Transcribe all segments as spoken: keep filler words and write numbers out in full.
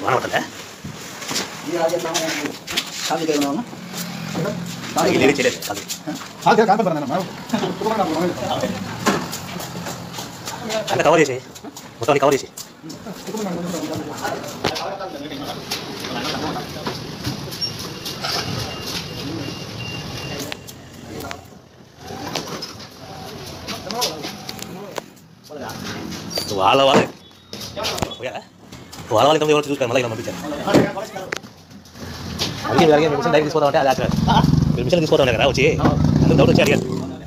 వాన పడలే అంత కవర్ చేసి మొత్తం కవర్ చేసి వాళ్ళ వాళ్ళ వాళ్ళ వాళ్ళ ఎవరు చూసుకోవాలి మళ్ళీ పంపించారు అందుకే అలాగే మిషన్ డైరెక్ట్ తీసుకోవడం అంటే అది అక్కడ మీరు మిషన్ తీసుకోవడం కదా వచ్చి అందుకు డౌట్ వచ్చి అడిగారు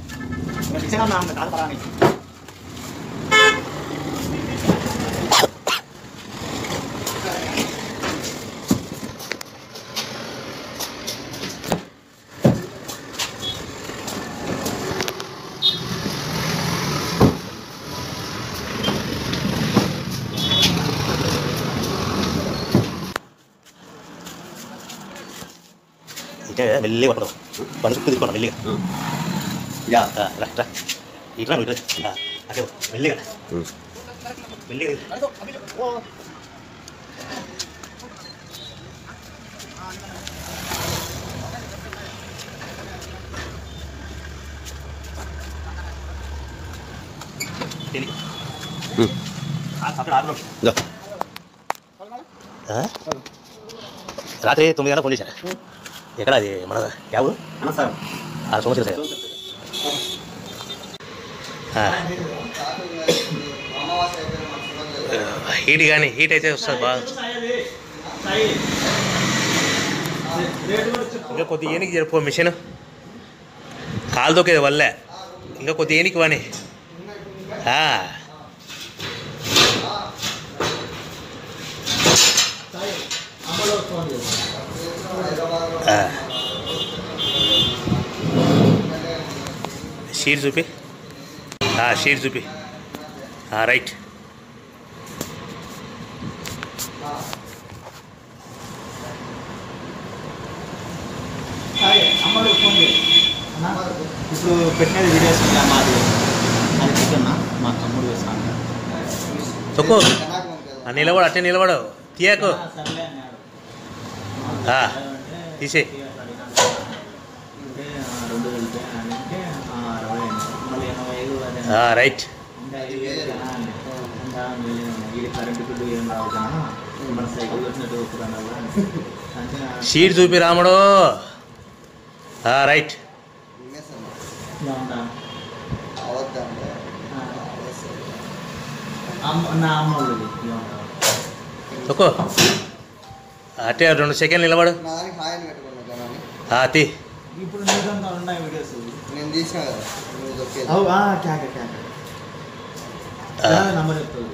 మెల్లిగా పడదు పని చుట్టూ తీసుకోండి మెల్లిగా రా రా ఇట్లా ఇట్లా అదే మెల్లిగా మెల్లిగా రాత్రి తొమ్మిది గంటల ఫోన్ చేశారు ఎక్కడ అది మన cab sir Somasila sir heat కానీ హీట్ అయితే వస్తుంది బాగా ఇంకా కొద్ది ఏనికి జరుపు మిషన్ కాలు దొక్కేది వల్లే ఇంకా కొద్ది ఏనికి వాని షీట్ చూపి షీట్ చూపి రైట్ ఇప్పుడు పెట్టినది వీడియోస్ మాది అది పెట్టన్నా మా తమ్ముడు వేస్తాను తొక్కు నిలబడు అట్టే నిలబడు తీయకు తీసే రైట్ షీట్ చూపి రాముడు రైట్ తొక్కు అట్టే రెండు సెకండ్లు నిలబడు తీ ఇప్పుడు ఉన్నాయి వీడియోస్ నేను తీసిన నంబర్ చెప్తుంది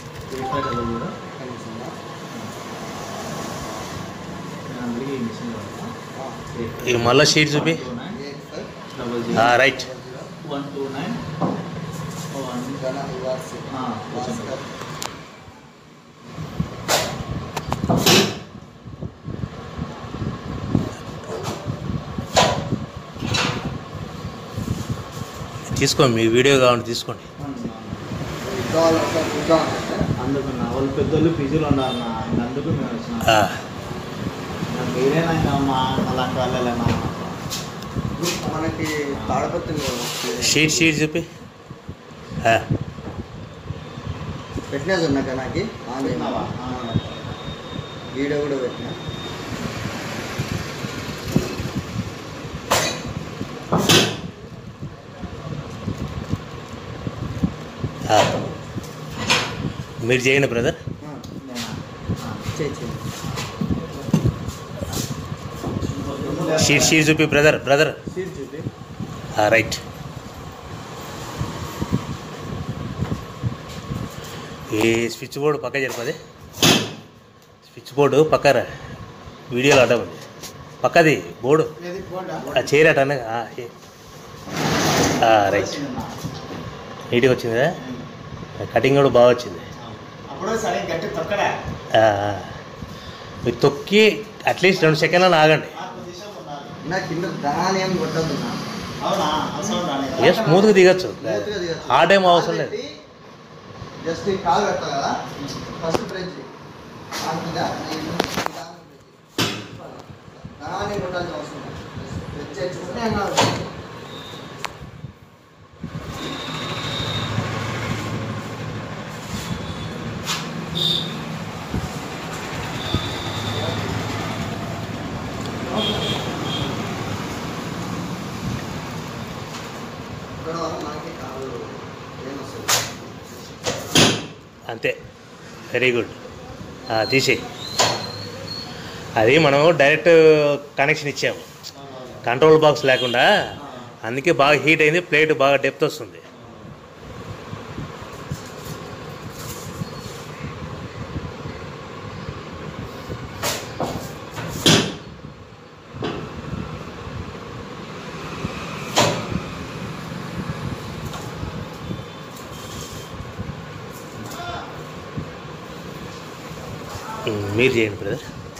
ఇక మళ్ళీ షీట్ చూపి రైట్ వన్ టూ నైన్ తీసుకోండి మీ వీడియో కావాలంటే తీసుకోండి అందుకు వాళ్ళు పెద్దోళ్ళు పీజీలో ఉన్నారు అందుకు మేము వచ్చినాం మీరేనా మా అలాంటి వాళ్ళేనా మనకి తాడపత్రి షీట్ షీట్ చూపి పెట్టినా ఉన్నాక నాకు వీడియో కూడా పెట్టినా మీరు చేయండి బ్రదర్ షీట్ షీట్ చూపి బ్రదర్ బ్రదర్ రైట్ ఏ స్విచ్ బోర్డు పక్క జరిపది స్విచ్ బోర్డు పక్కరా వీడియోలో అడ్డం ఉంది పక్కది బోర్డు చేరట రైట్ నీట్గా వచ్చింది కదా కటింగ్ కూడా బాగా వచ్చింది మీరు తొక్కి అట్లీస్ట్ రెండు సెకండ్లను ఆగండి ఏ స్మూత్గా దిగచ్చు హార్డ్ ఏం అవసరం లేదు జస్ట్ కాల్ పెట్టాలి కదా ఫస్ట్ ఫ్రెంచ్ దాని ఉండాల్సిన అవసరం తెచ్చేసుకుంటే అన్నారు. ఇక్కడ మనకి కాదు ఏమొస్తుంది అంతే, వెరీ గుడ్. తీసేయి. అది మనం డైరెక్ట్ కనెక్షన్ ఇచ్చాము, కంట్రోల్ బాక్స్ లేకుండా, అందుకే బాగా హీట్ అయింది, ప్లేట్ బాగా డెప్త్ వస్తుంది. మీరు చేయండి బ్రదర్.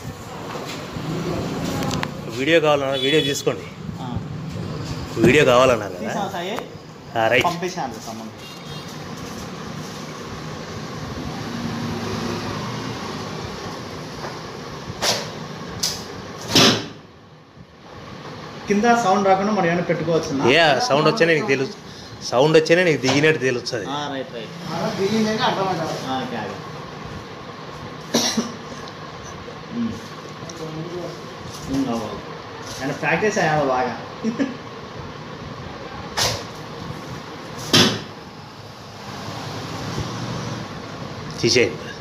వీడియో కావాలన్నా వీడియో తీసుకోండి. వీడియో కావాలన్నారు కదా, రైట్. పంపించాను సంబంధం. కింద సౌండ్ రాకుండా మనం ఏమైనా పెట్టుకోవచ్చు. ఏ సౌండ్ వచ్చేనే నీకు తెలుసు, సౌండ్ వచ్చేనే నీకు దిగినట్టు తెలుస్తుంది. Right right. అండ్ ప్రాక్టీస్ అయ్యాలి బాగా. తీసేయండి.